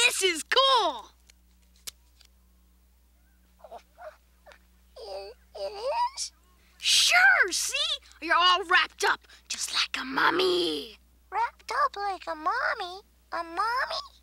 This is cool. It is? Sure, see? You're all wrapped up, just like a mummy. Wrapped up like a mommy? A mommy?